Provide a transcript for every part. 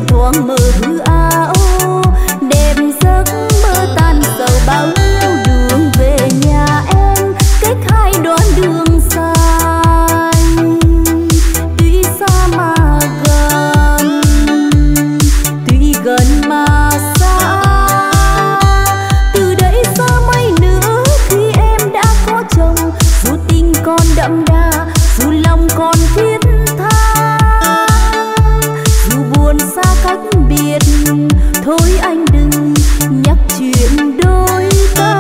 thoáng mơ hư ảo, đẹp giấc mơ tan sầu bao nhiêu đường về nhà em cách hai đoạn đường dài. Tuy xa mà gần, tuy gần mà xa, từ đây xa mấy nữa khi em đã có chồng. Dù tình còn đậm đà, dù lòng còn thiết tha, dù buồn xa cách biệt, thôi anh đừng nhắc chuyện đôi ta.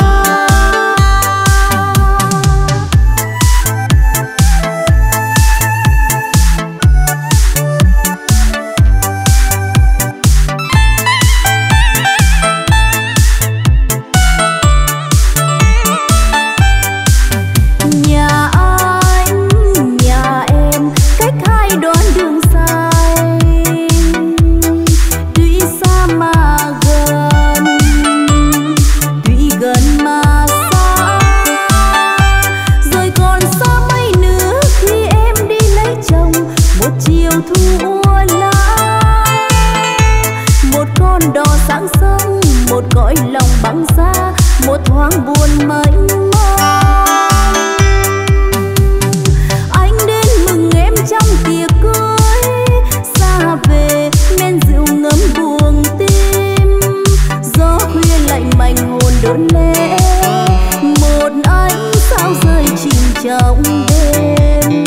Nhà anh, nhà em cách hai đoạn đường dài, tuy xa mà gần, tuy gần mà xa, rồi còn xa mấy nữa khi em đi lấy chồng. Một chiều thu ua lá, một con đò sáng sớm, một cõi lòng băng xa, một thoáng buồn mênh mông. Anh đến mừng em trong tiệc cưới, xa về men rượu ngấm buồng tim, gió khuya lạnh mạnh hồn đốn lệ, một ánh sao rơi chìm trong đêm.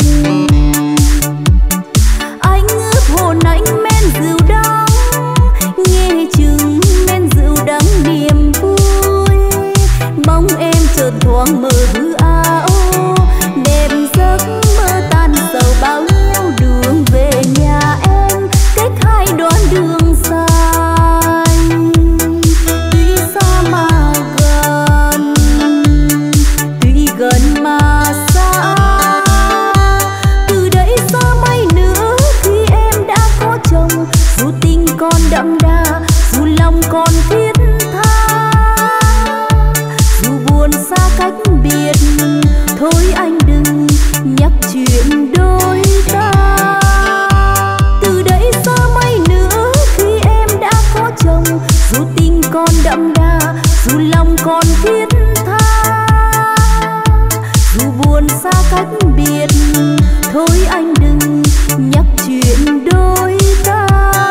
Anh ướp hồn anh men rượu đắng, nghe chừng men rượu đắng niềm vui. Bóng em chợt thoáng mơ hư ảo, đẹp giấc mơ tan sầu bao nhiêu đường về nhà em cách hai đoạn đường dài. Tuy xa mà gần, tuy gần mà xa, từ đây xa mấy nữa khi em đã có chồng. Dù tình còn đậm đà, dù lòng còn thiết tha, dù buồn xa cách biệt, thôi anh đừng nhắc chuyện đôi ta. Từ đây xa mấy nữa khi em đã có chồng. Dù tình còn đậm đà, dù lòng còn thiết tha, dù buồn xa cách biệt, thôi anh đừng nhắc chuyện đôi ta.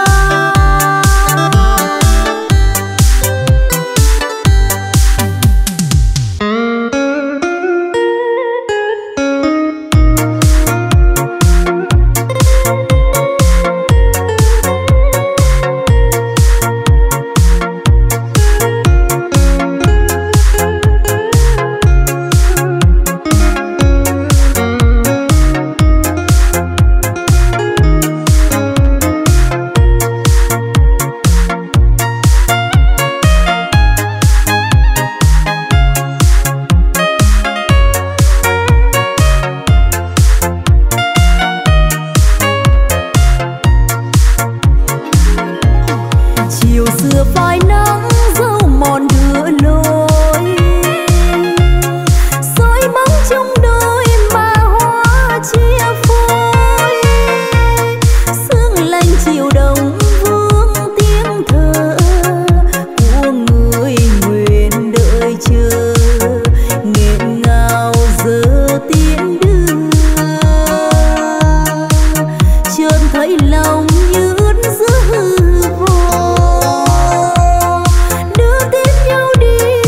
Chiều xưa phai nắng dâu mòn đưa lối, soi bóng trong đôi mà hoa chia phôi. Sương lạnh chiều đông vương tiếng thở của người nguyện đợi chờ, nghẹn ngào giờ tiễn đưa. Chợt thấy lòng như ướt giữa hư vô, đưa tin nhau đi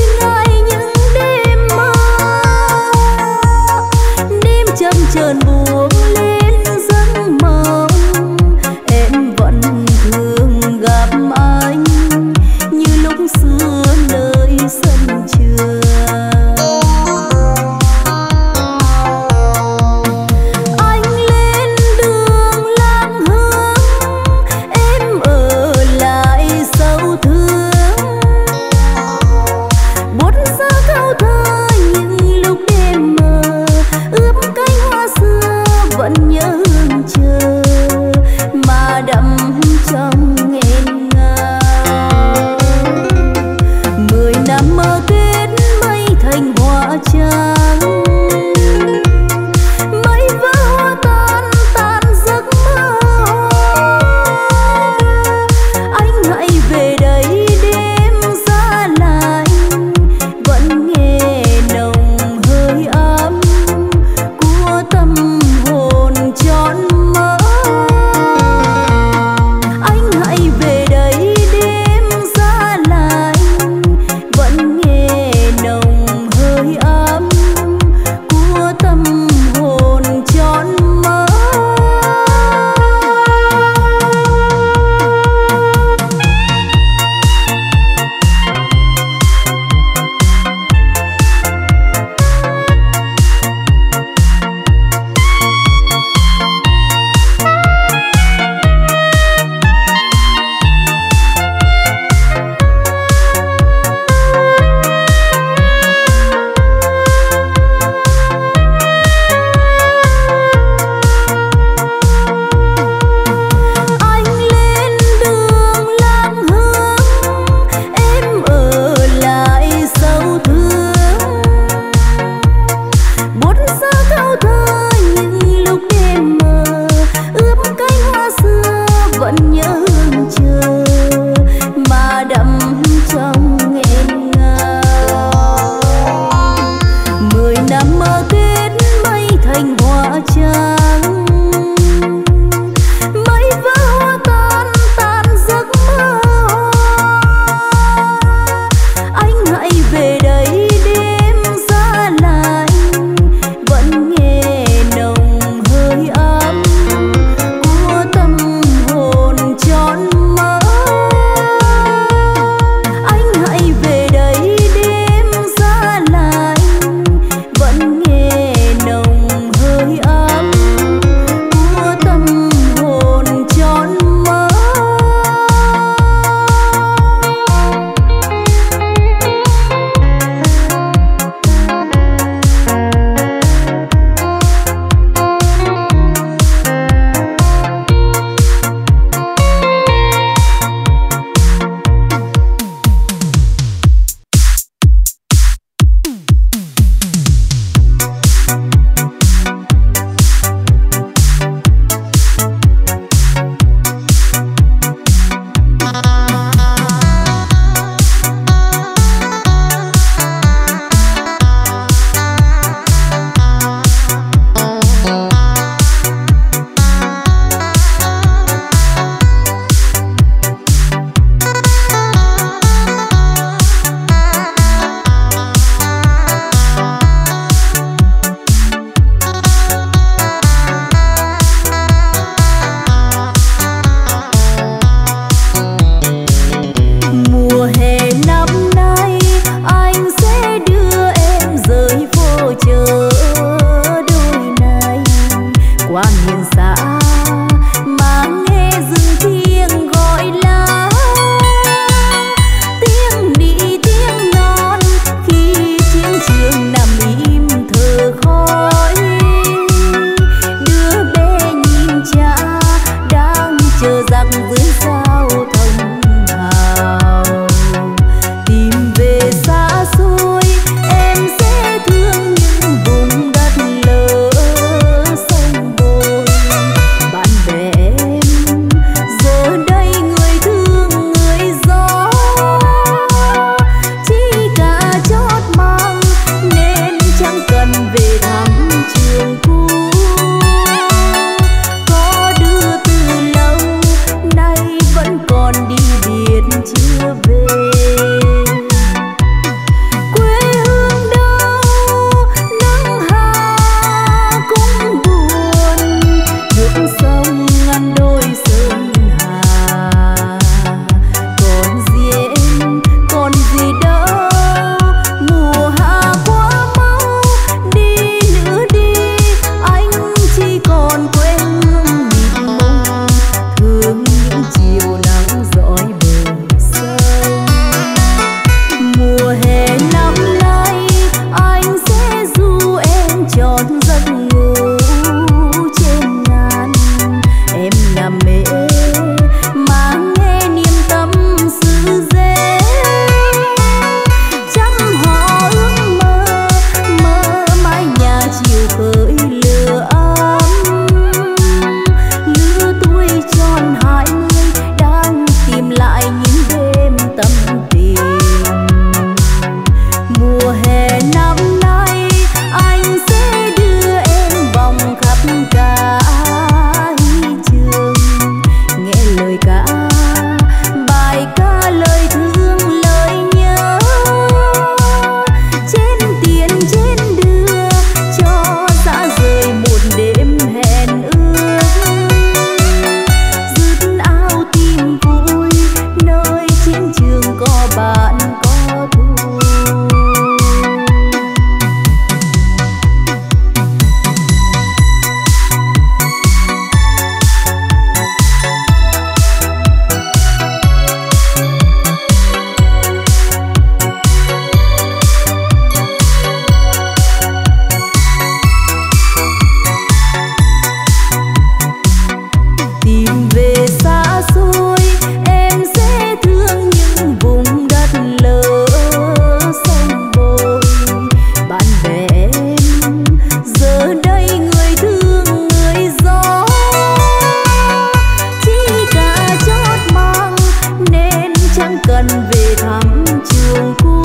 chẳng cần về thăm trường cũ.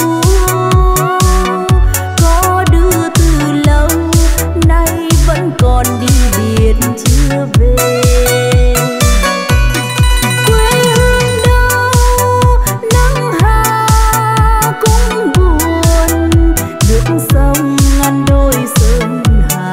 Có đưa từ lâu nay vẫn còn đi biệt chưa về. Quê hương đâu nắng hà cũng buồn, nước sông ngăn đôi sơn hà.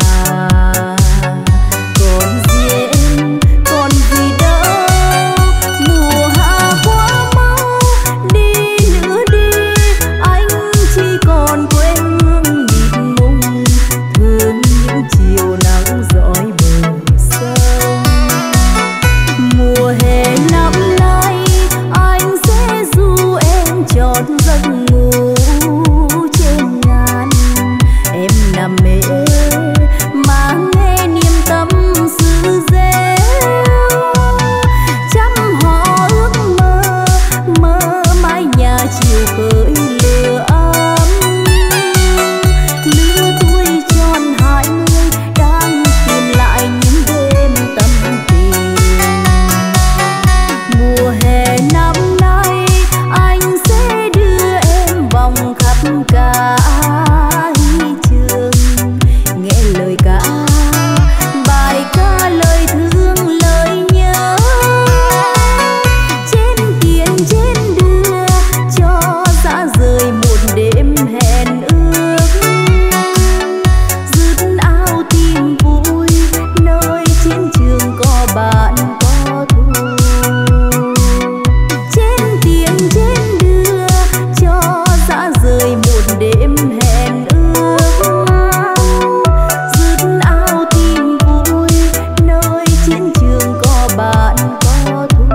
Còn gì em, còn gì đâu, mùa hạ quá mau, đi nữa đi, anh chỉ còn quê hương mịt mùng, thương những chiều nắng dõi bờ sông. Mùa hè năm nay anh sẽ du em trọn giấc ngủ trên ngàn. Em nằm mê mà nghe niềm tâm sự reo, chăm họ ước mơ mơ mái nhà chiều khơi lửa ấm. Lứa tuổi tròn 20 đang tìm lại những đêm tâm tình. Mùa hè năm nay anh sẽ đưa em vòng khắp cả trường, nghe lời ca bài ca lời thương lời nhớ. Trên tiền trên đưa cho dã rời một đêm hẹn ước, dứt áo tìm vui nơi chiến trường có bạn có thù. Trên tiền trên đưa cho dã rời một đêm hẹn ước, dứt áo tìm vui nơi chiến trường có bạn có thù.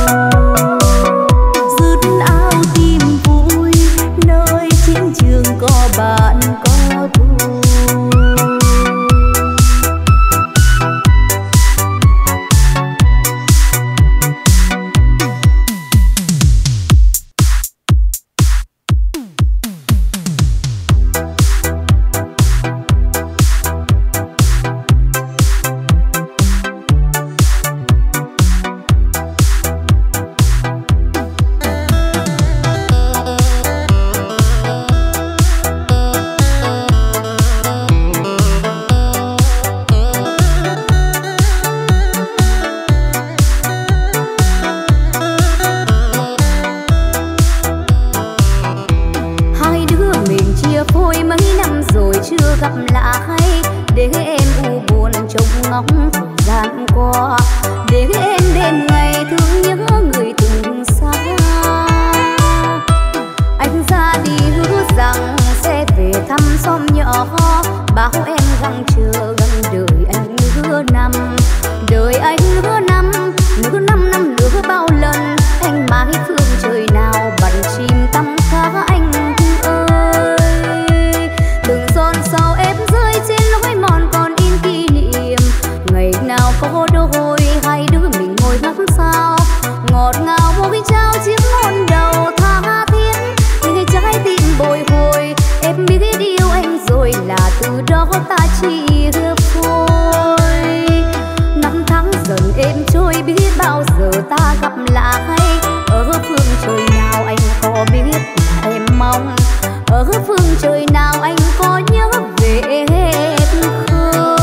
Dứt áo tìm vui nơi chiến trường có bạn có thù. Hai đứa mình chia phôi mấy năm rồi chưa gặp lại, để em u buồn trông ngóng thời gian qua, để em đêm ngày thương nhớ người từng xa. Anh ra đi hứa rằng sẽ về thăm xóm nhỏ, bảo em gắng chờ gần đời anh nửa năm. Đời anh nửa năm năm nữa bao lần, anh mãi phương trời nào bận chìm tâm khá anh ơi. Từng giọt sầu em rơi trên lối mòn còn in kỷ niệm, ngày nào có đôi hai đứa mình ngồi ngắm sao, ngọt ngào môi trao chiếc hôn đầu tha thiết. Những trái tim bồi hồi em biết yêu anh rồi, là từ đó ta chỉ ước phôi. Năm tháng dần êm trôi biết bao giờ ta gặp lại, ở phương trời nào anh có biết là em mong, ở phương trời nào anh có nhớ về em không.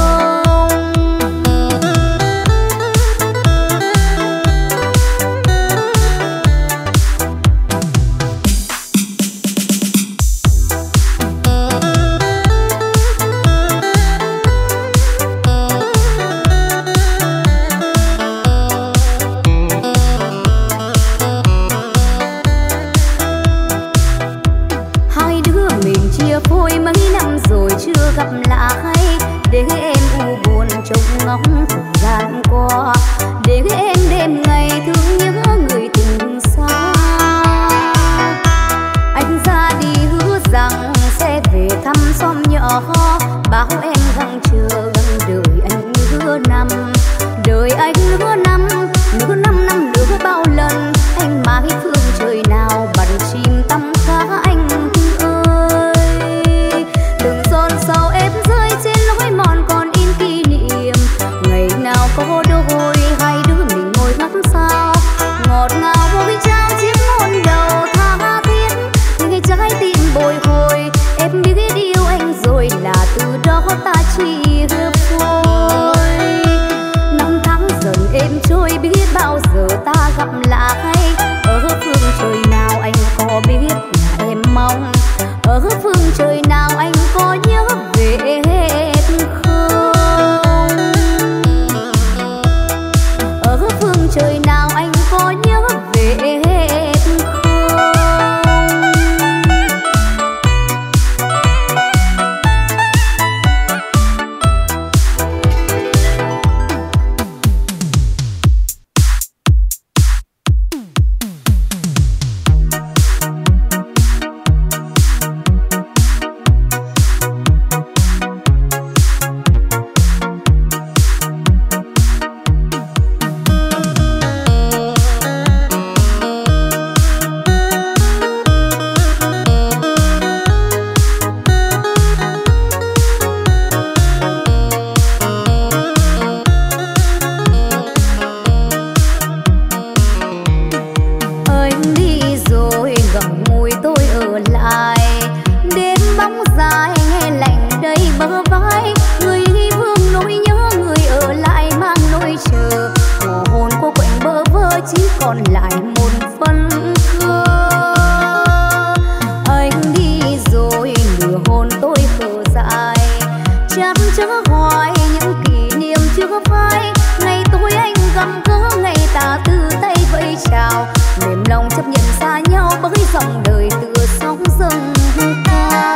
nhận xa nhau bởi dòng đời tựa sóng dâng cao.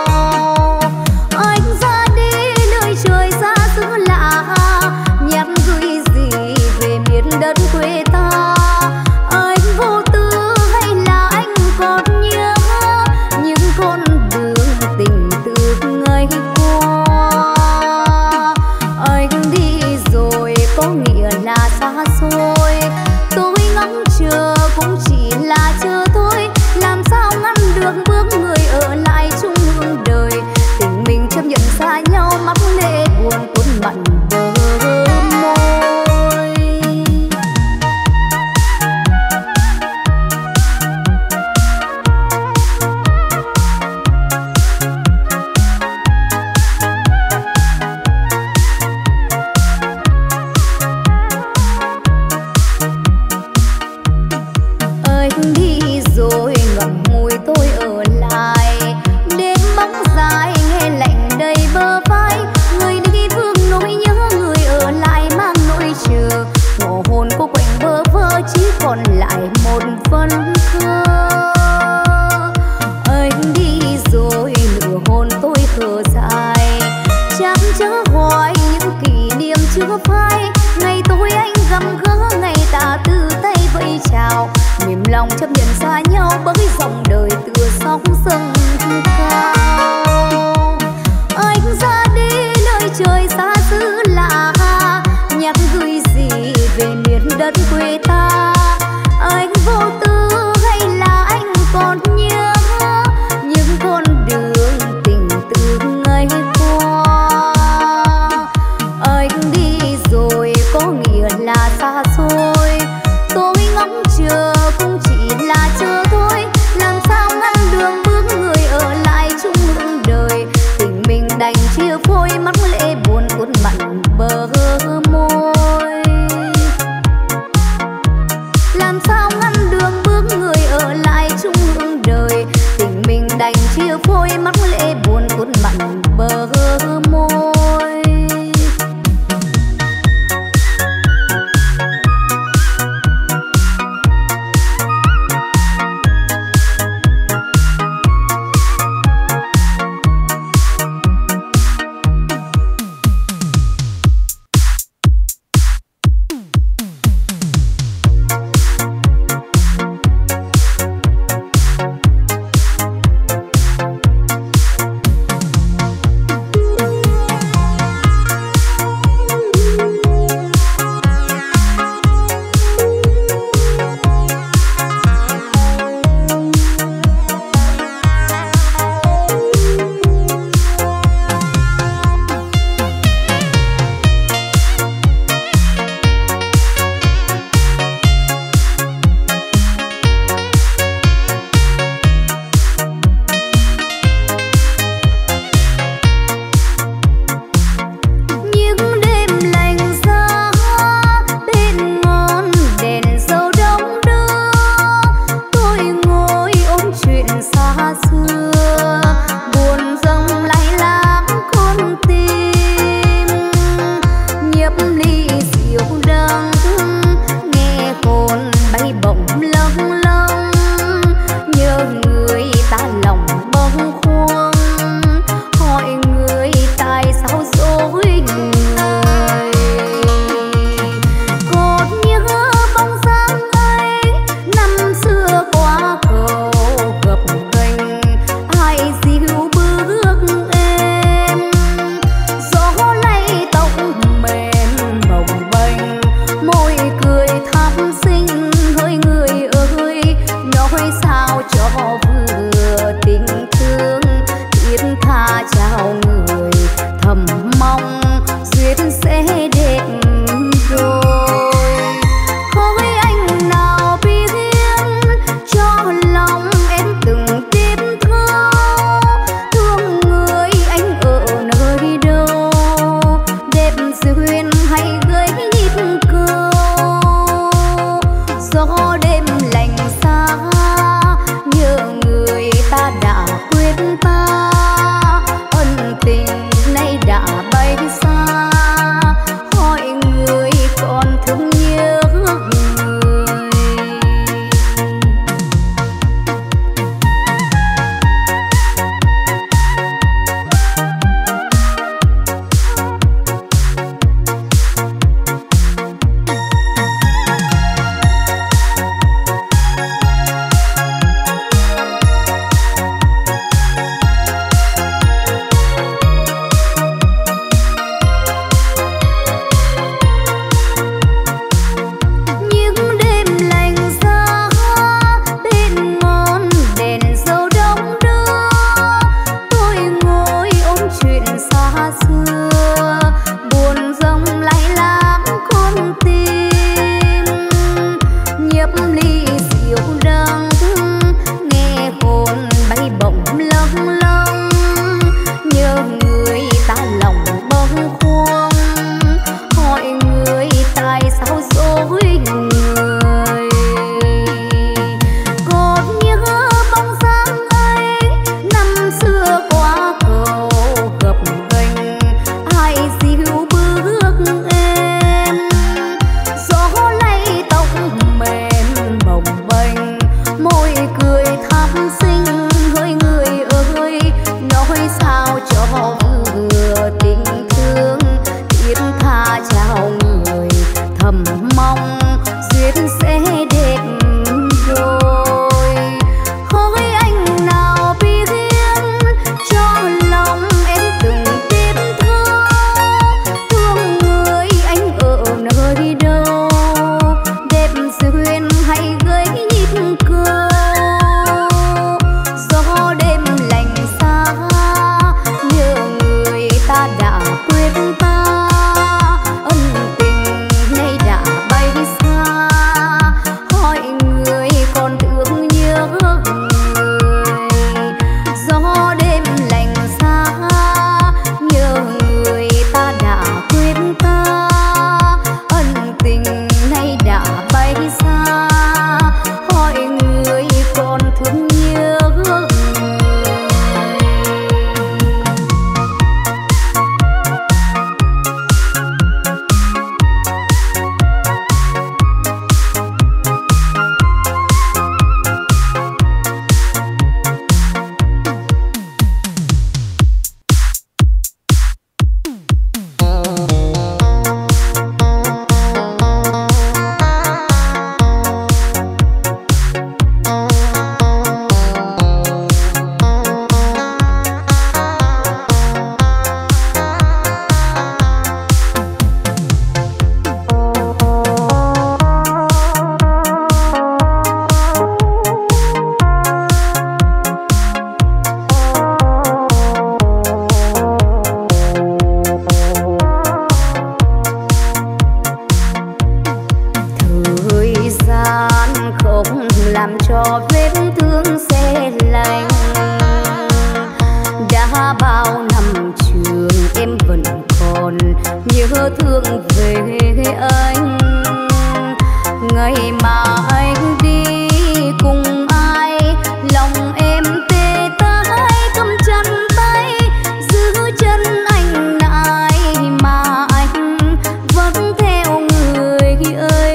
Anh ra đi nơi trời xa xứ lạ, nhắc gửi gì về miền đất quê ta. Anh vô tư hay là anh còn nhớ những con đường tình từ ngày qua. Anh đi rồi có nghĩa là xa xôi, tôi ngóng chờ cũng chỉ là chờ thôi. Làm sao ngăn được bước người ở lại chung hương đời, tình mình chấp nhận xa nhau mắc lệ buồn tuôn mặn bờ môi. Anh đi rồi ngậm ngùi tôi ở lại, đêm bóng dài nghe lạnh đầy bờ vai. Người đi vương nỗi nhớ, người ở lại mang nỗi chờ. Ngộ hồn cô quạnh bơ vơ chỉ còn lại một vần thơ. Anh đi rồi nửa hồn tôi thở dài, chắc chớ hoài những kỷ niệm chưa phai. Ngày tôi anh gặp gỡ, ngày ta từ tay vẫy chào, mềm lòng chấp nhận xa nhau bởi dòng đời tựa sóng dâng cao. Anh ra đi nơi trời xa xứ lạ, nhắc gửi gì về miền đất quê ta. Anh vô tư hay là anh còn nhớ những con đường tình từ ngày qua. Anh đi rồi có nghĩa là xa xôi, tôi ngóng chờ cũng chỉ là chờ thôi. Làm sao ngăn đường bước người ở lại chung hương đời, tình mình đành chia phôi mắc lệ buồn cuốn thương xe lạnh. Đã bao năm trường em vẫn còn nhớ thương về anh. Ngày mà anh đi cùng ai, lòng em tê tái cầm chặt tay, giữ chân anh lại mà anh vẫn theo người ấy.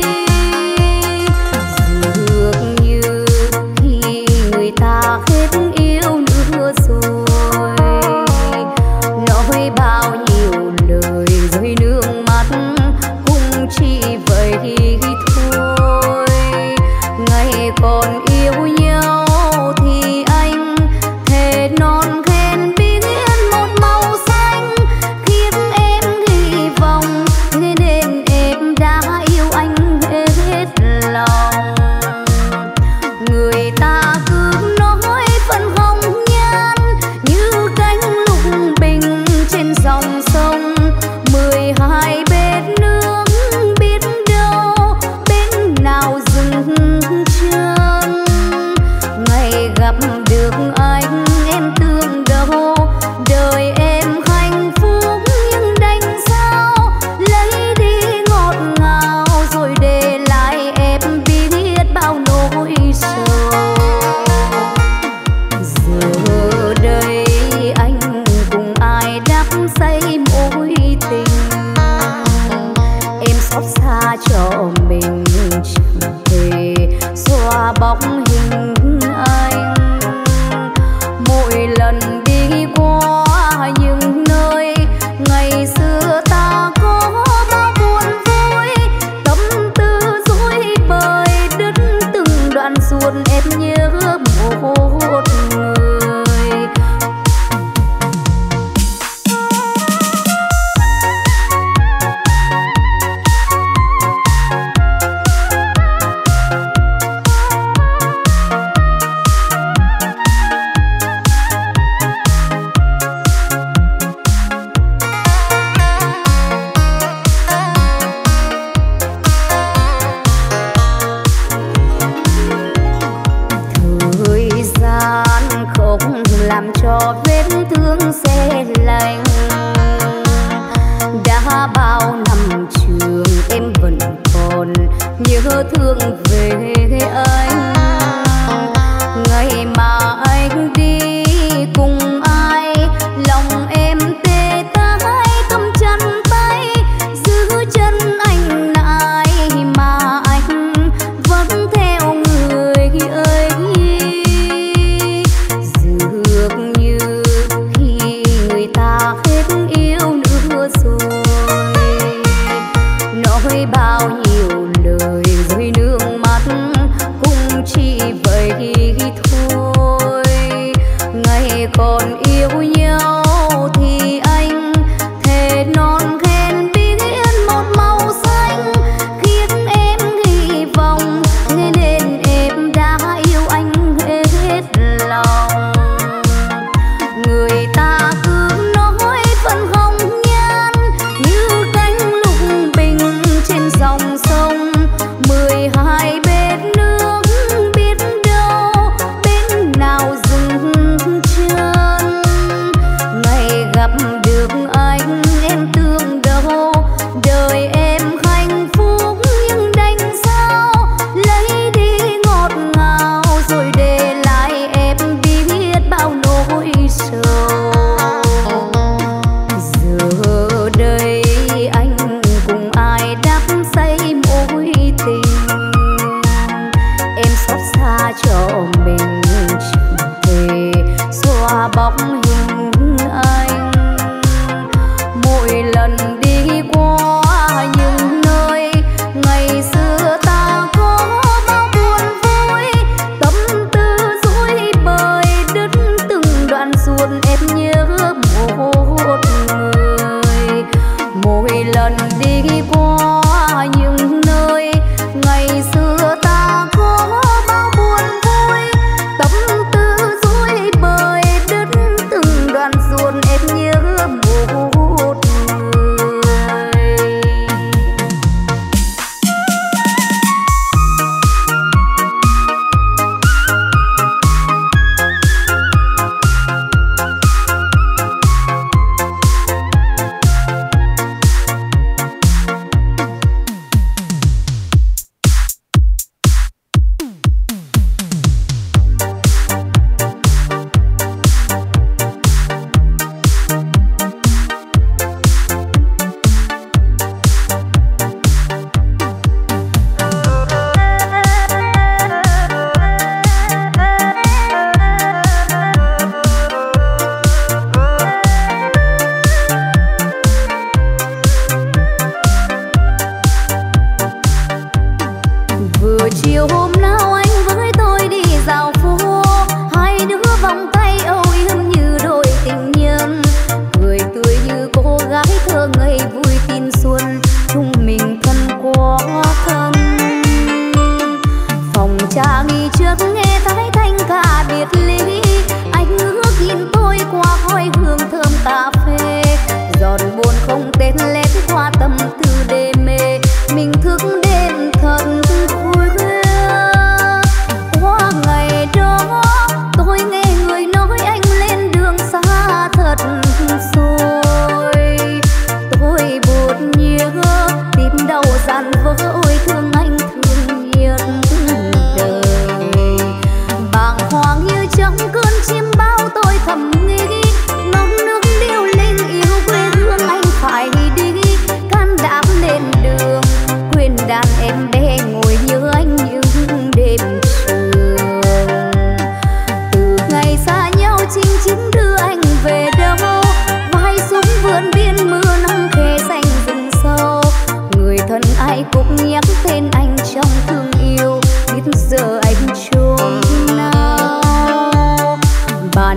Dường như khi người ta hết yêu nữa rồi, nói bao nhiêu lời rơi nước mắt cũng chỉ vậy thôi. Ngày còn yêu nhau thì anh thề non khen biết một màu xanh, khiến em hy vọng nên em đã yêu anh hết lòng. Người ta cứ nói phần hồng nhan như cánh lục bình trên dòng sông, 12 bên nước biết đâu bên nào dừng chân. Ngày gặp được anh em thương đâu đời em hạnh phúc, nhưng đành sao lấy đi ngọt ngào rồi để lại em biết bao nỗi sầu. Giờ đây anh cùng ai đắm say mối tình, em xót xa cho mình chẳng thể xóa bóng hình anh. Mỗi lần đi qua những nơi ngày xưa ta có bao buồn vui, tâm tư dối bời đứt từng đoạn ruột em nhớ một người. Thời gian không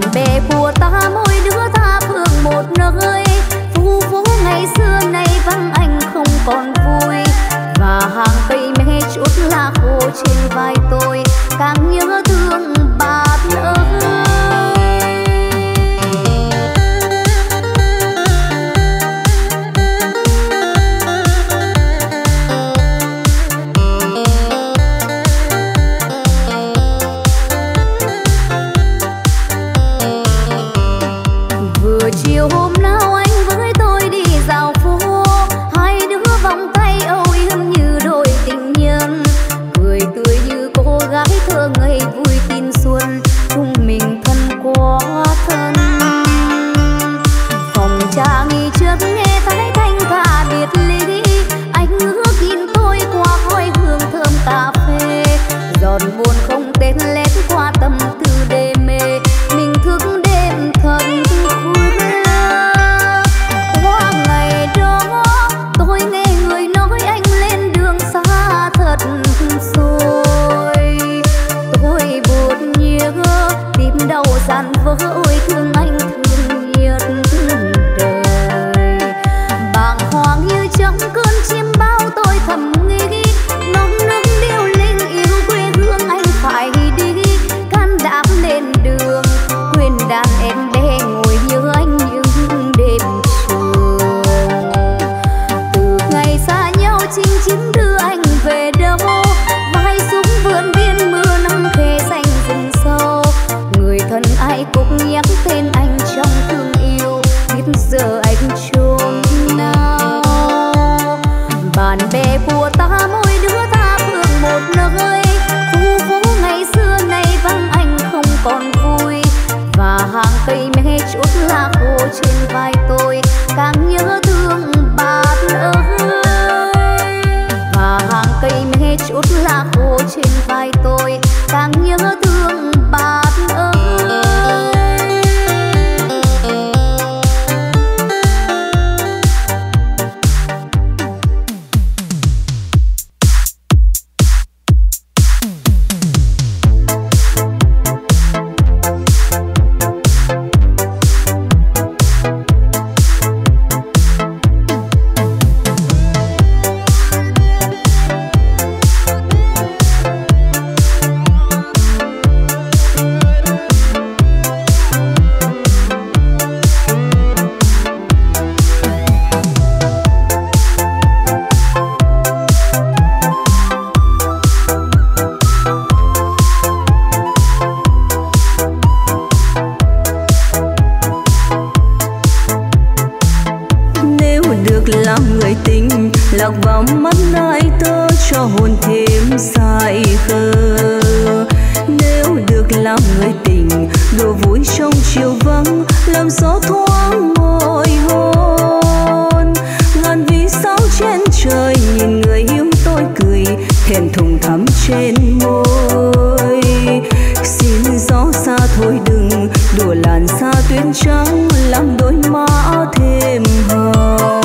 bè của ta mỗi đứa tha phương một nơi, phố phố ngày xưa nay vắng anh không còn vui, và hàng cây me chút lá khô trên vai tôi càng nhớ thương bạn ơi. Chiều hôm nào anh với tôi đi dạo phố, hai đứa vòng tay âu yếm như đôi tình nhân, cười tươi như cô gái thơ ngây vui tin xuân, chúng mình thân quá thân. Phòng trà nghỉ trước nghe thấy thanh ca biệt ly, anh ước nhìn tôi qua khói hương thơm cà phê, giọt buồn không tên lén qua tâm tư đê mê, mình thức đêm thật khuya. Qua ngày đó tôi nghe người nói anh lên đường xa thật rồi, tôi buồn nhớ tim đau dằn vỡ ôi thương anh thương nhất đời. Bàng hoàng như trong cơn chim bao tôi thầm nghĩ, non nước điêu linh yêu quê hương anh phải đi, can đảm lên đường quên đàn em bé ngồi nhớ anh những đêm trường. Từ ngày xa nhau chinh chiến đưa anh về đâu, vai súng vườn biên mưa nắng khê xanh rừng sâu, người thân ai cũng nhắc tên anh trong thương yêu, biết giờ anh chôn nào. Bạn bè của ta mỗi đứa tha phương một nơi, phố phố ngày xưa nay vắng anh không còn vui, và hàng cây me chút lá khô trên vai tôi càng nhớ thương bạn ơi. Và hàng cây me chút lá khô trên vai tôi càng nhớ thương bạn ơi. lạc vào mắt ai tớ cho hồn thêm say khờ. Nếu được làm người tình đùa vui trong chiều vắng, làm gió thoáng môi hôn. Ngàn vì sao trên trời nhìn người yêu tôi cười, thẹn thùng thắm trên môi. Xin gió xa thôi đừng đùa làn xa tuyến trắng, làm đôi má thêm hồng.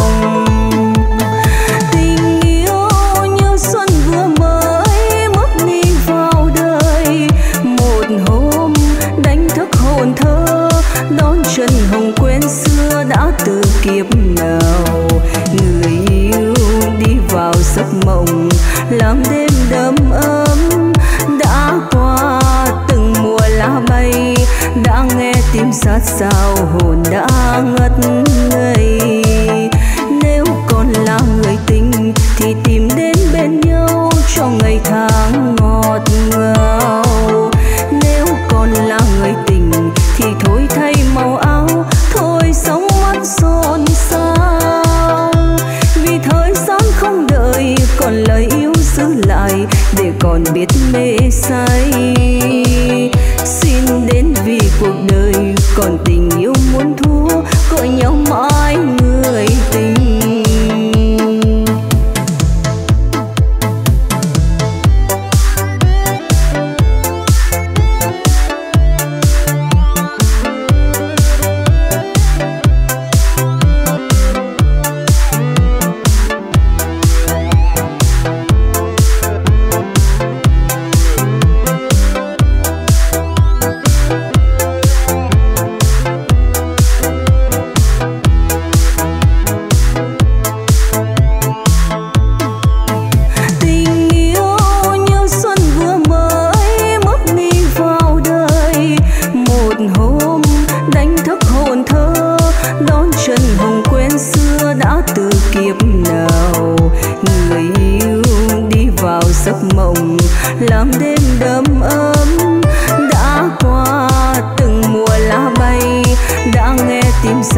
Tình yêu như xuân vừa mới mất đi vào đời, một hôm đánh thức hồn thơ, đón chân hồng quên xưa đã từ kiếp nào. Người yêu đi vào giấc mộng, làm đêm đầm ấm, đã qua từng mùa lá bay, đã nghe tim sát sao hồn đã ngất ngây. Nếu còn là người tình thì tìm đến bên nhau cho ngày tháng ngọt ngào. Nếu còn là người tình thì thôi thay màu áo, thôi sống mắt xôn xao. Vì thời gian không đợi, còn lời yêu giữ lại để còn biết mê say. Xin đến vì cuộc đời còn tình yêu muốn thua, gọi nhau mãi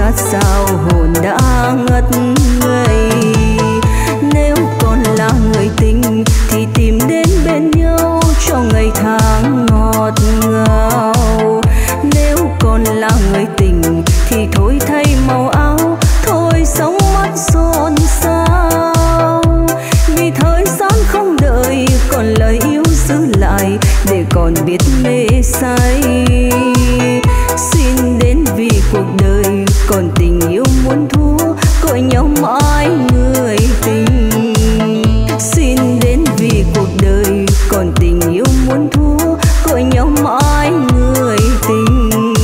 sát sao hồn đã ngất ngây. Nếu còn là người tình thì tìm đến bên nhau cho ngày tháng ngọt ngào. Nếu còn là người tình thì thôi thay màu áo, thôi sống mắt xôn xao. Vì thời gian không đợi, còn lời yêu giữ lại để còn biết mê say. Xin đến vì cuộc đời còn tình yêu muốn thua, gọi nhau mãi người tình. Xin đến vì cuộc đời còn tình yêu muốn thua, gọi nhau mãi người tình.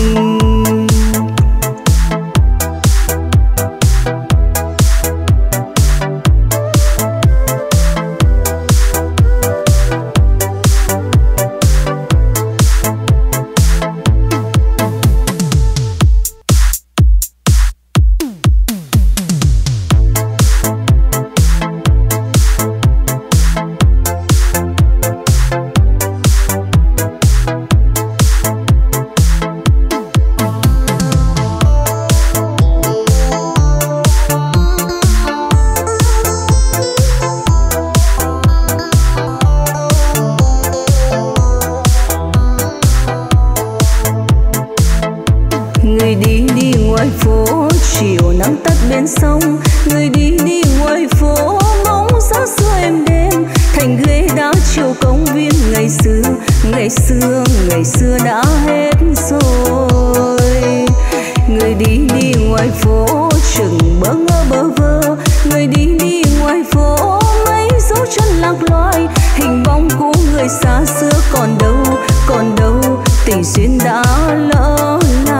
Ngày xưa đã hết rồi. Người đi ngoài phố chừng bỡ ngỡ bơ vơ, người đi ngoài phố mấy dấu chân lạc loài. Hình bóng của người xa xưa còn đâu, tình duyên đã lỡ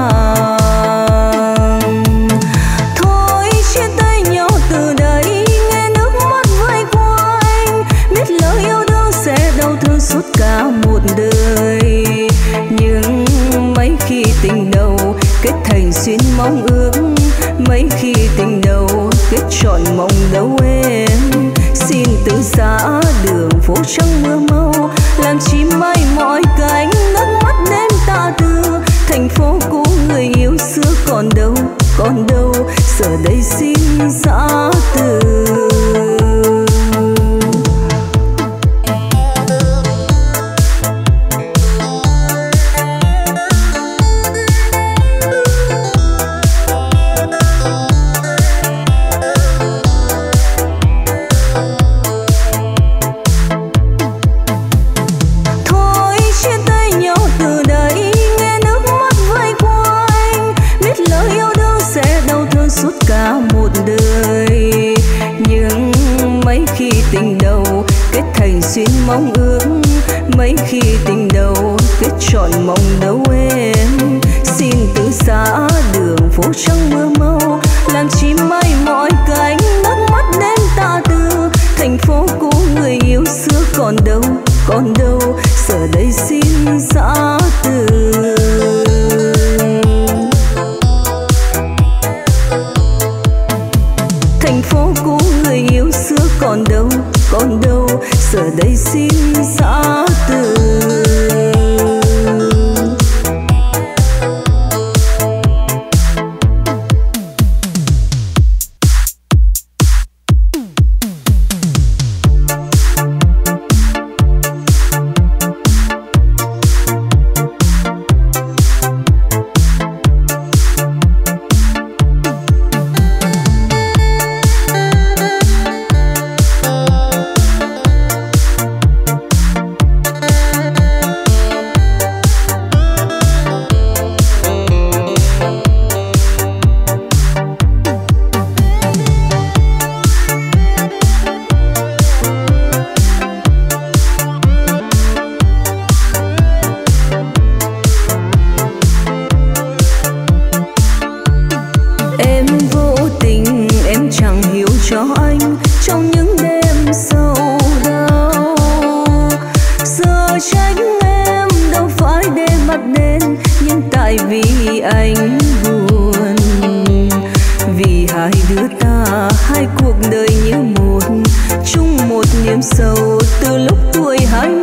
làng. Thôi chia tay nhau từ đây, nghe nước mắt vơi qua anh, biết lời yêu đương sẽ đau thương suốt cả một đời. Nhưng mấy khi tình đầu kết thành duyên mong ước, mấy khi tình đầu kết trọn mộng đâu em. Xin từ giã đường phố trắng mưa mau, làm chim bay mỏi cánh, nước mắt đêm ta tư. Thành phố cũ người yêu xưa còn đâu, giờ đây xin giã từ. Duyên mong ước mấy khi tình đầu kết trọn mộng đâu em. Xin từ giã đường phố trắng mưa mau, làm chim bay mỏi cánh, nước mắt đêm ta tư. Thành phố cũ người yêu xưa còn đâu, giờ đây xin giã từ. Thành phố cũ người yêu xưa còn đâu, giờ đây xin giã từ.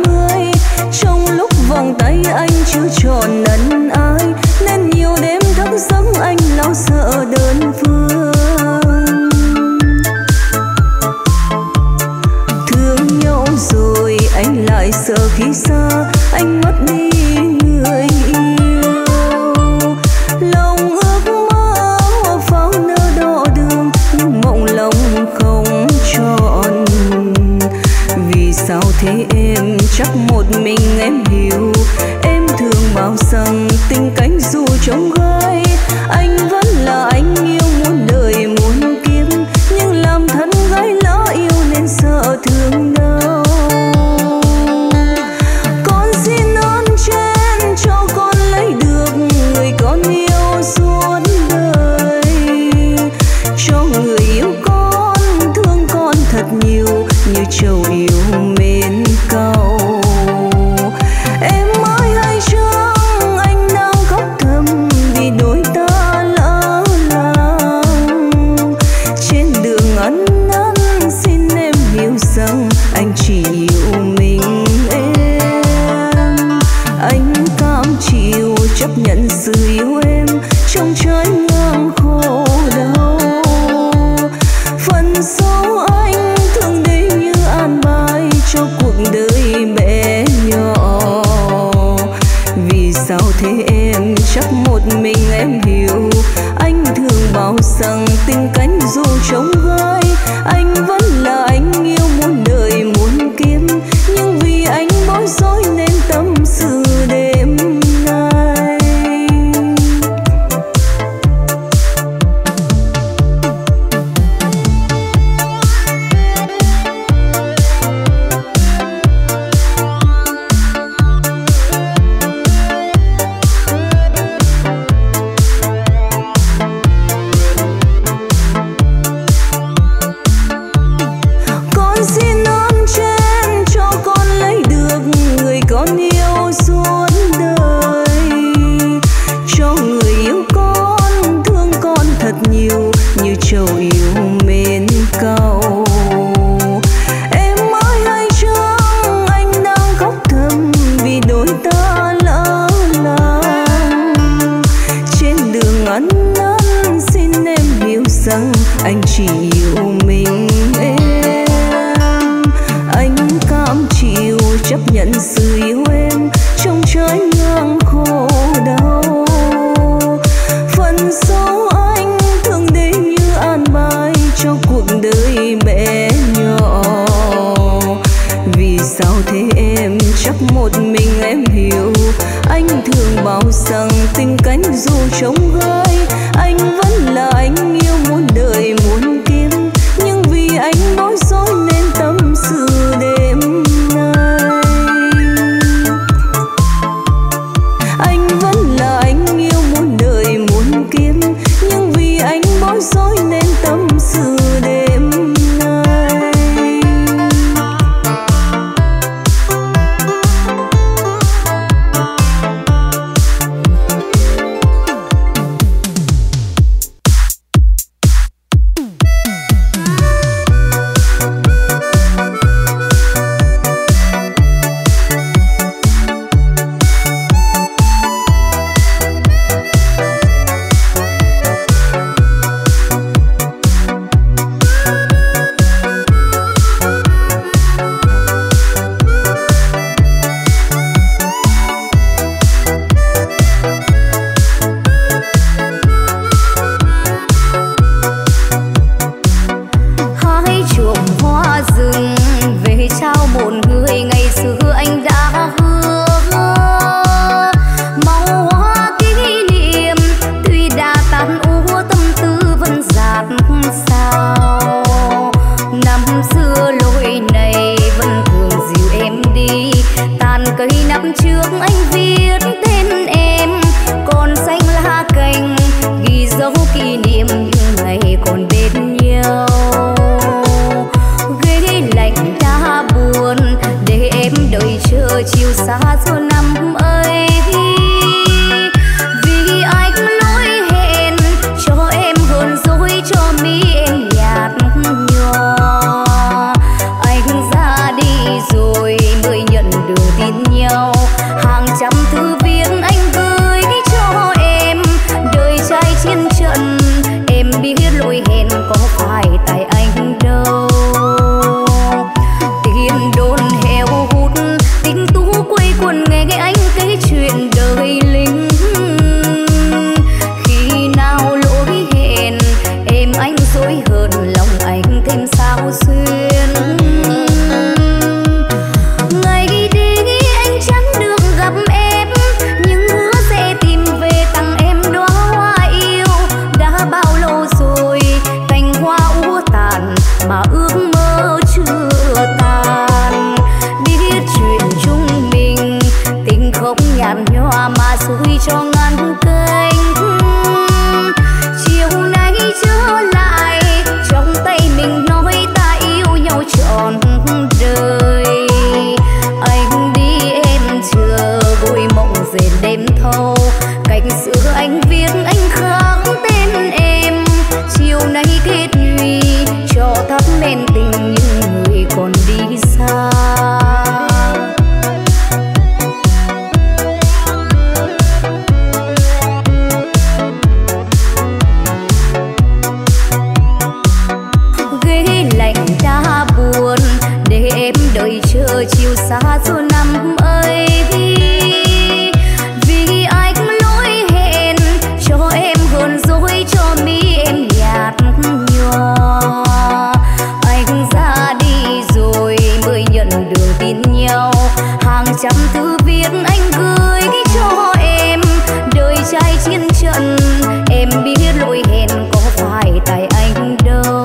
Trong lúc vòng tay anh chưa tròn ân ái, nên nhiều đêm thức thức giấc anh lo sợ đơn phương. Thương nhau rồi anh lại sợ khi xa anh mất đi người yêu. Lòng ước mơ pháo nở đỏ đường nhưng mộng lòng không trọn. Vì sao thế em, chắc một mình em hiểu. Em thường bảo rằng tình cánh dù trông gai, anh vẫn là anh yêu muôn đời muôn kiếp. Nhưng làm thân gái lỡ yêu nên sợ thương đau. Con xin ơn trên cho con lấy được người con yêu suốt đời. Cho người yêu con thương con thật nhiều như trầu yêu mến cầu. Em ơi hay chăng anh đang khóc thầm vì đôi ta lỡ làng. Trên đường ăn năn xin em hiểu rằng anh chỉ yêu mình em. Anh cam chịu chấp nhận sự yêu em trong trái ngang khổ đau. Phần số anh thường đi như an bài cho cuộc đời bé nhỏ. Vì sao thế em, chắc một mình em hiểu. Anh thường bảo rằng tình cánh dù trông gai, anh vẫn là anh yêu muôn đời muôn kiếp. Nhưng vì anh bối rối nên tâm sự đêm nay. Con xin ơn trên cho con lấy được người con yêu suốt đời. Cho người yêu con thương con thật nhiều như trầu yêu mến cầu. Em ơi hay chăng anh đang khóc thầm vì đôi ta lỡ làng. Trên đường ăn năn xin em hiểu rằng anh chỉ yêu mình em. Anh cam chịu chấp nhận sự yêu em trong trái ngang khổ đau. Phần số anh thường đi như an bài cho cuộc đời bé nhỏ. Vì sao thế em, chắc một mình em hiểu. Anh thường bảo rằng tình cánh dù trông gai, anh vẫn là anh yêu muôn đời muôn kiếp. Nhưng vì anh bối rối nên tâm sự đêm nay. Anh vẫn là anh yêu muôn đời muôn kiếp. Nhưng vì anh bối rối nên tâm sự đêm nay. xuôi cho ngăn kênh. Chiều nay trở lại trong tay mình nói ta yêu nhau trọn đời. Anh đi em chờ vui mộng dệt đêm thâu, cạnh xưa anh viết anh khắc tên em. Chiều nay kết nhụy cho thắp men tình những người còn đi xa. Ghế lạnh đã buồn để em đợi chờ chiều xa xưa năm ấy. Vì anh lỗi hẹn cho em hờn dỗi, cho mi em nhạt nhòa. Anh ra đi rồi mới nhận được tin nhau, hàng trăm thư viết anh gửi cho em. Đời trai chiến trận em biết lỗi hẹn có phải tại anh đâu.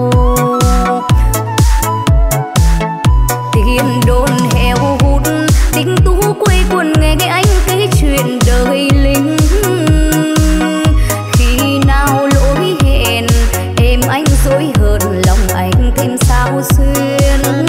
Tiền đồn heo hút tình tú quê quần nghe anh kể chuyện đời lính. Khi nào lỗi hẹn em anh dối hờn lòng anh thêm sao xuyên.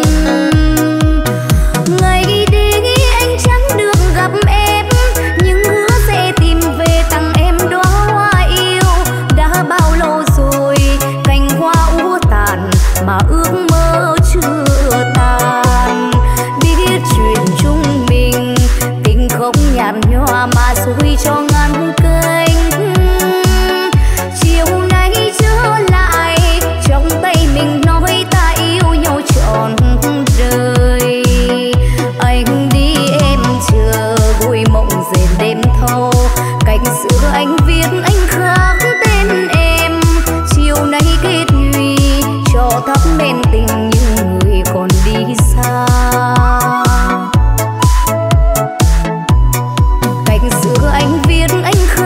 Ngày đi anh chẳng được gặp em, nhưng hứa sẽ tìm về tặng em đóa hoa yêu. Đã bao lâu rồi cành hoa úa tàn mà ước mơ chưa tàn. Biết chuyện chúng mình tình không nhạt nhòa mà xuôi cho ngăn kênh. Chiều nay trở lại trong tay mình nói ta yêu nhau trọn đời. Anh đi em chờ vui mộng dệt đêm thâu, cạnh xưa anh viết anh khắc tên em. Chiều nay kết nhụy cho thắp men tình những người còn đi xa. Cạnh xưa anh viết anh khắc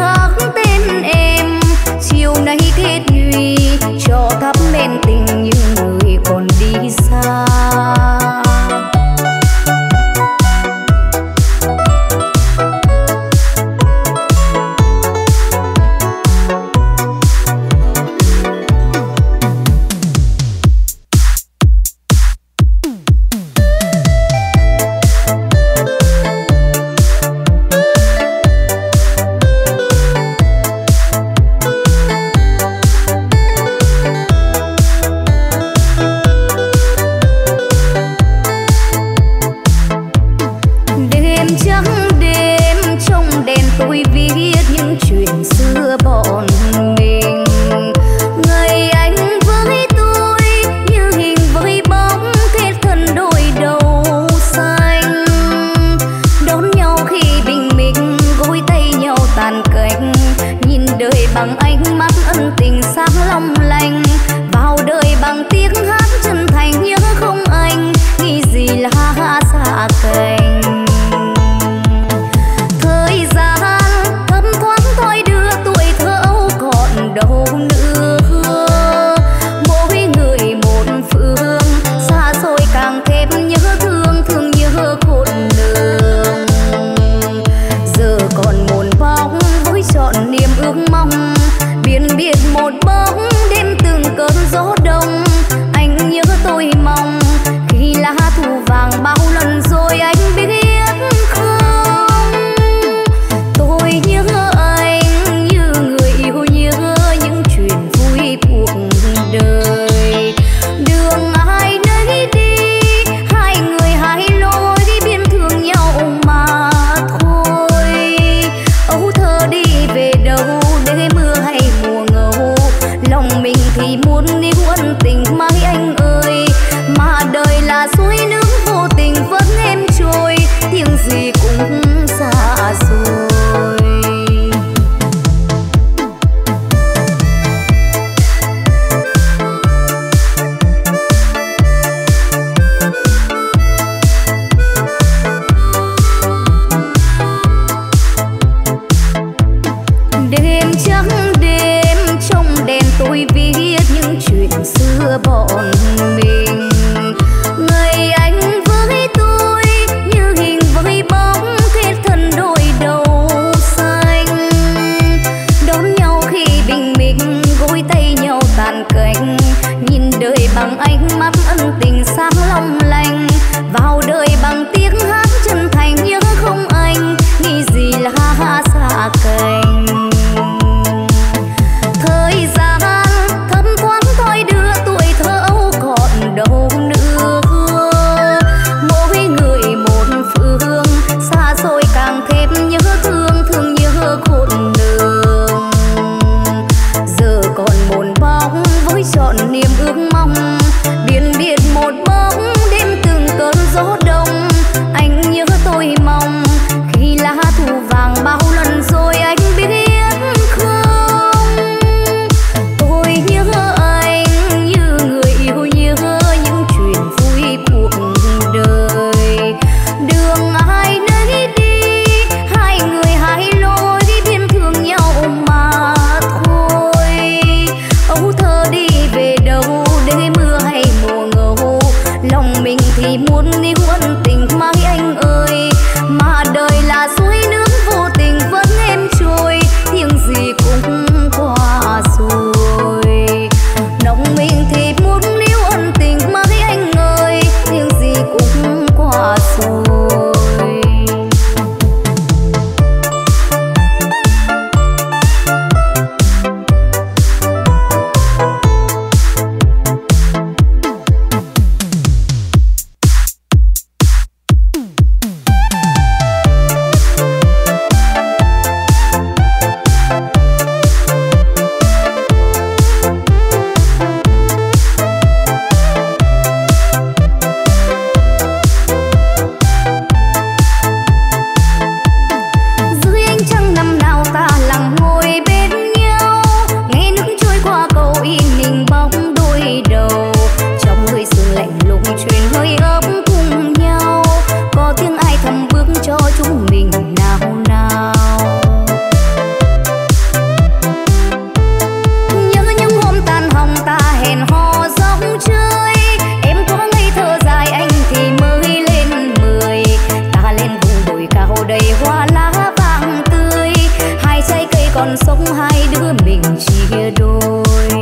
còn sống hai đứa mình chia đôi.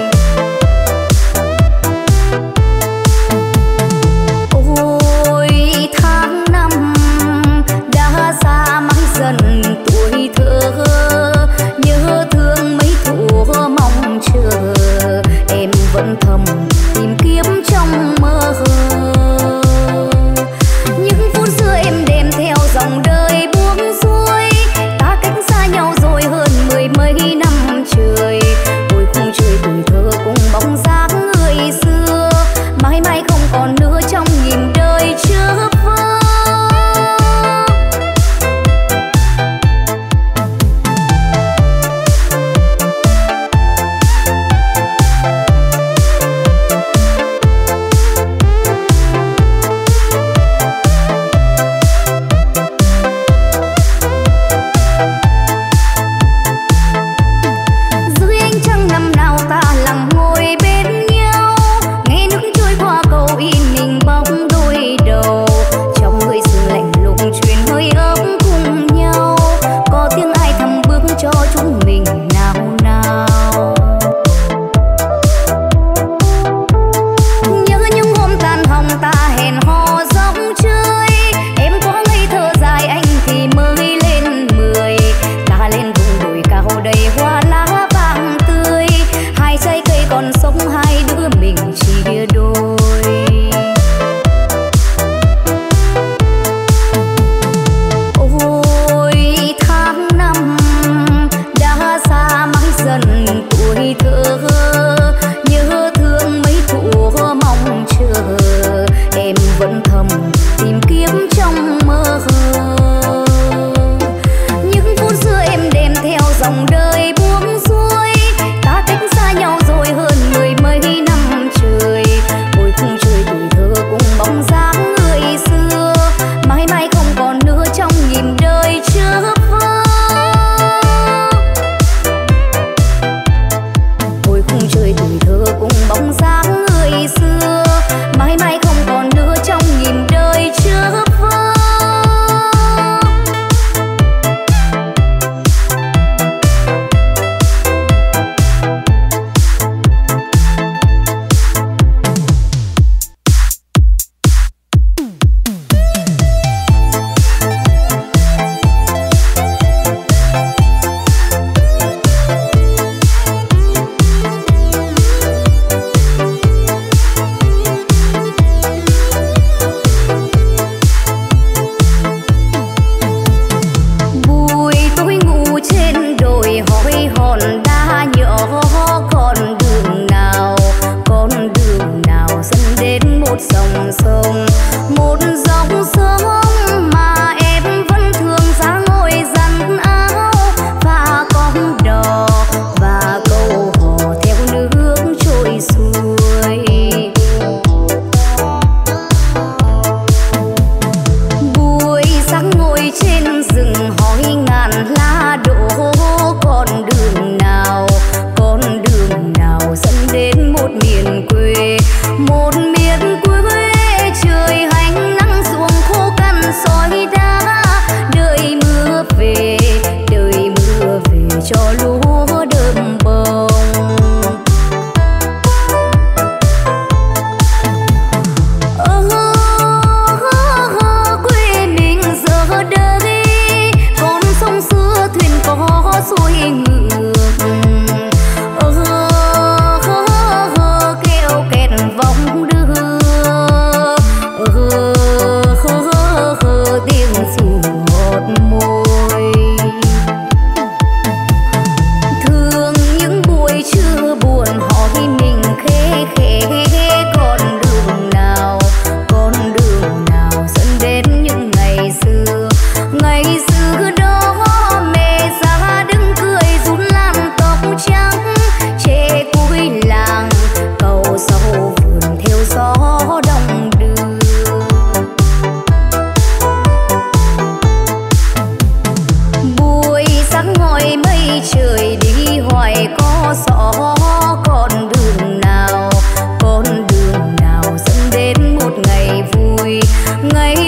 Ôi tháng năm đã xa mãi dần tuổi thơ, nhớ thương mấy thuở mong chờ, em vẫn thầm tìm kiếm trong mơ. Những phút xưa em đêm theo dòng đời buông xuôi, ta cách xa nhau rồi hơn mười mấy năm trời. Ôi khung trời tuổi thơ cùng bóng dáng người xưa, mãi mãi không còn nữa trong nhịp đời chưa vơ.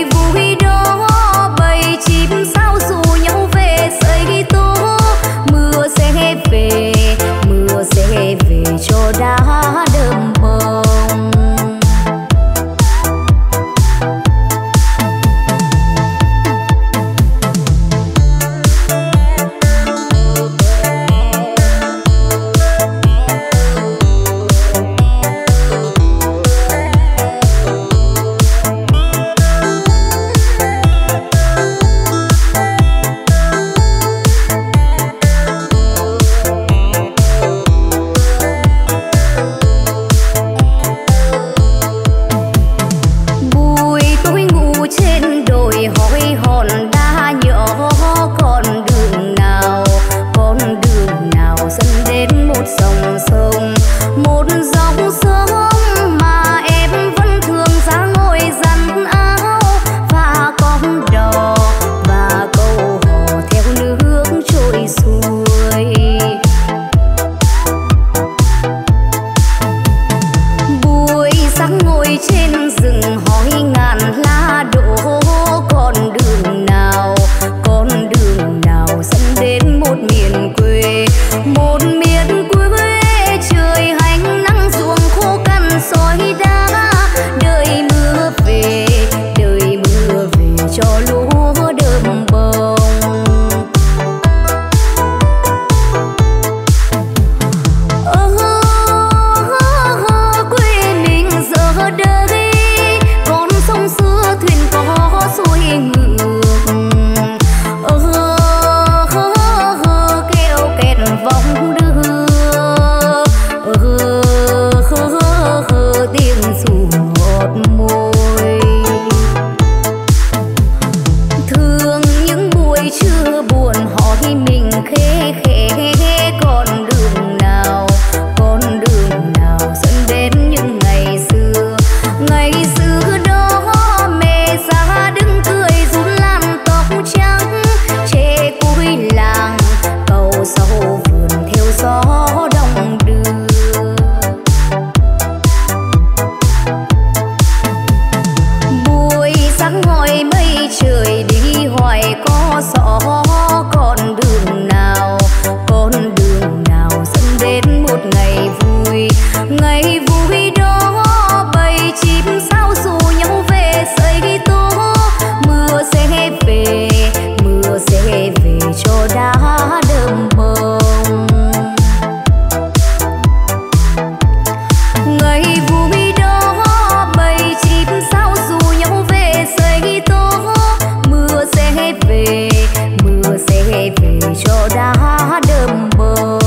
mưa cho đã đơm bông. Ngày vui đó bầy chim sao dù nhau về xây tố, mưa sẽ về cho đã đơm bông.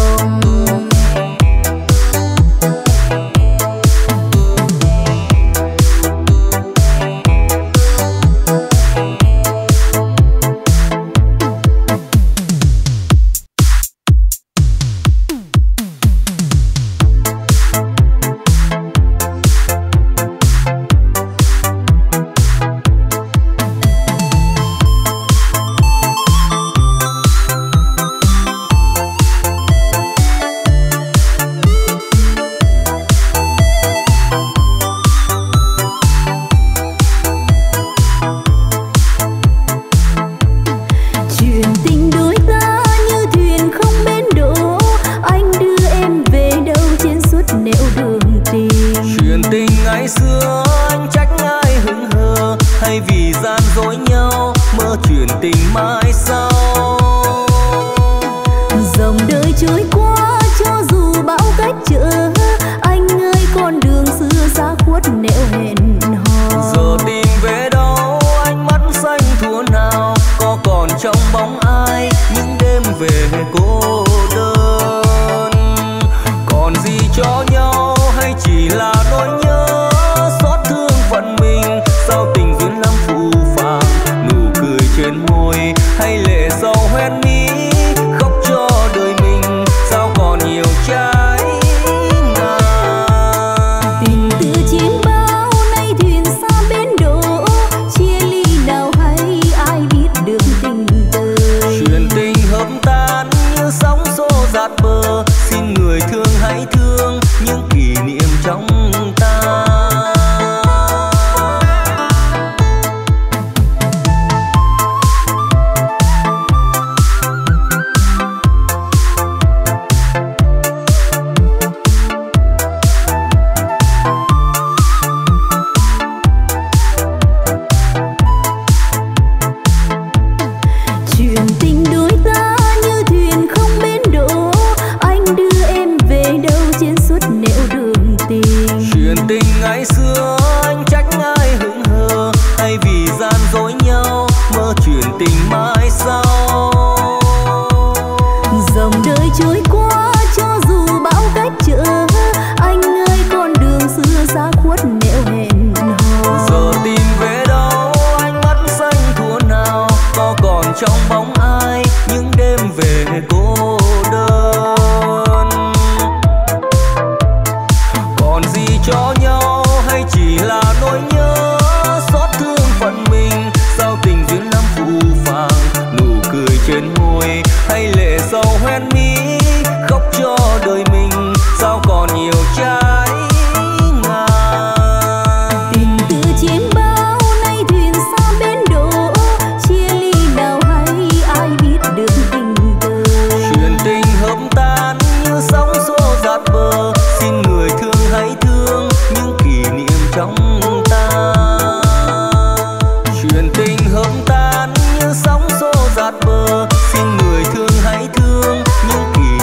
Hỡm tan như sóng xô dạt bờ, xin người thương hãy thương những kỷ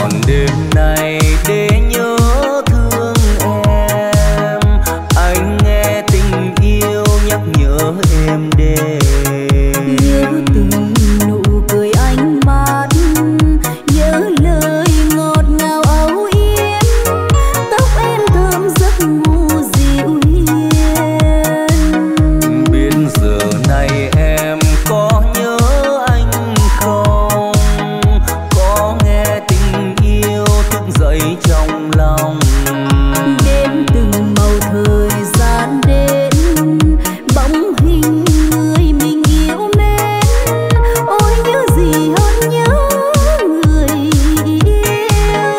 chọn đêm này để nhớ thương em. Anh nghe tình yêu nhắc nhớ em đêm. Nhớ từng nụ cười anh mát, nhớ lời ngọt ngào âu yếm, tóc em thơm giấc ngủ dịu hiền. Biết giờ này em có nhớ anh không, có nghe tình yêu thức dậy trong lòng. Đêm từng màu thời gian đến, bóng hình người mình yêu mến. Ôi nhớ gì hơn nhớ người yêu.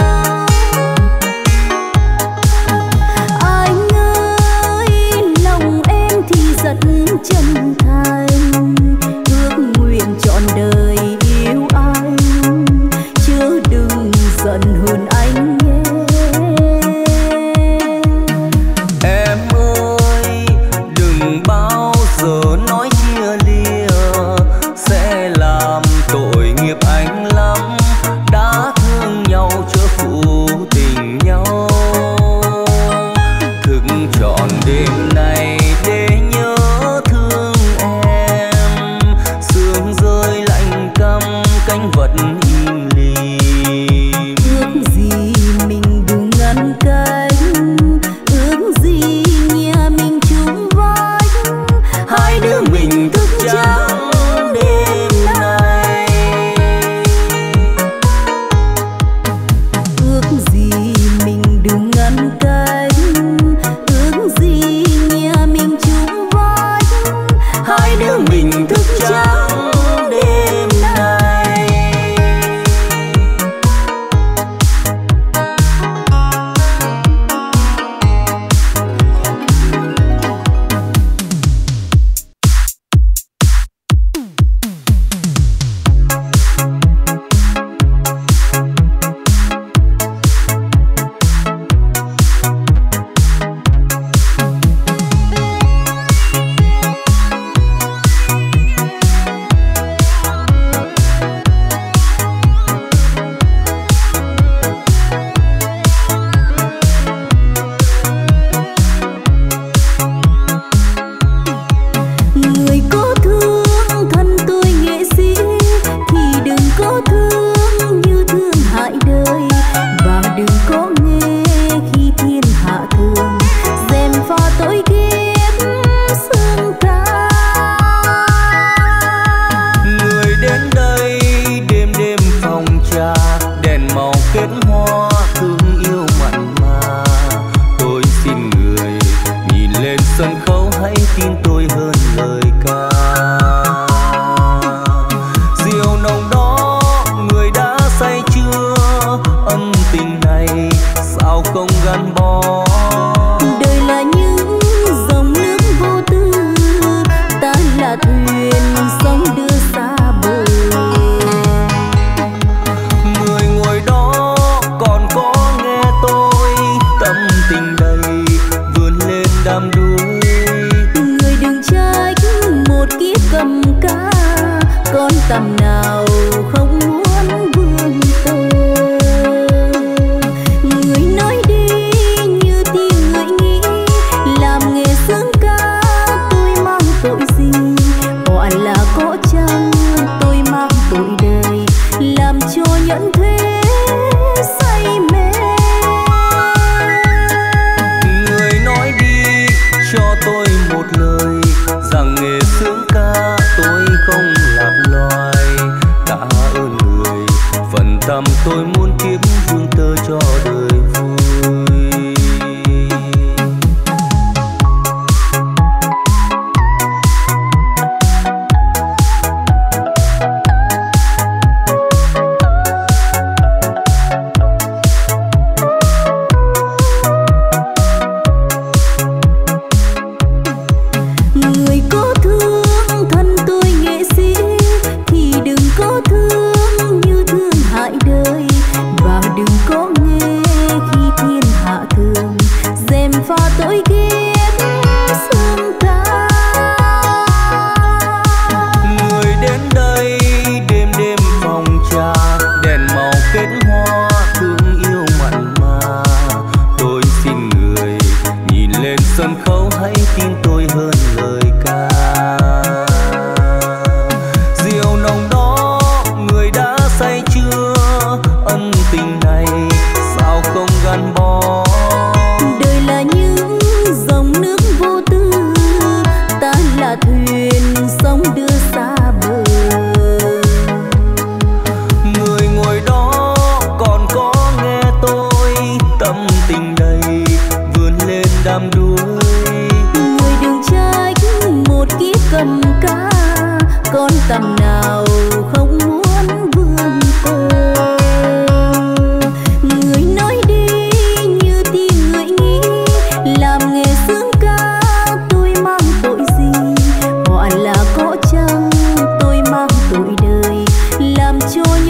Anh ơi, lòng em thì rất chân thành, ước nguyện trọn đời yêu anh, chứ đừng giận hờn anh nhé. Em ơi, đừng bao giờ nói chia lìa, sẽ làm tội nghiệp anh lắm. Đã thương nhau chớ phụ tình nhau. Thức trọn đêm này để nhớ thương em. Sương rơi lạnh căm cánh vật im lìm. Ước gì mình đừng ngăn cánh, ước gì nhà mình chung vách, Hai đứa mình thức trắng đêm nay. ước gì mình đừng ngăn cánh, ước gì nhà mình chung vách, Hai đứa mình thức trắng đêm nay. Người có thương thân tôi nghệ sĩ thì đừng có thương như thương hại đời, và đừng có nghe khi thiên hạ thường dèm pha tôi kiếp xương ca. Người đến đây đêm đêm phòng trà, đèn màu kết hoa thương yêu mặn mà. Tôi xin người nhìn lên sân khấu hãy tin tôi hơn lời ca. Rượu nồng đó người đã say chưa, ân tình này sao không gắn bó. Đời là những dòng nước vô tư, ta là thuyền sóng đưa xa bờ. Người ngồi đó còn có nghe tôi, tâm tình đầy vươn lên đam đuối. Người đừng trách một kiếp cầm ca, con tầm nào không muốn vươn tơ. Người nói đi như tim người nghĩ, làm nghề sướng ca tôi mang tội gì. Họa là có chăng tôi mang tội đời, làm cho nhẫn thế say mê. Người nói đi cho tôi một lời, rằng nghề sướng ca tôi không lạc loài. Tạ ơn người, phần tâm tôi muốn kiếm vương tơ cho đời vui. Người có thương thân tôi nghệ sĩ thì đừng có thương như thương hại đời, và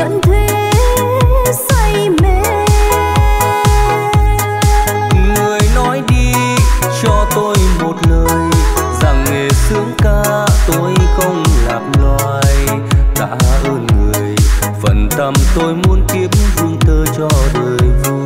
vẫn thế say mê. Người nói đi cho tôi một lời rằng nghề sướng ca tôi không lạc loài. Tạ ơn người, phần tâm tôi muốn kiếp vương tơ cho đời vui.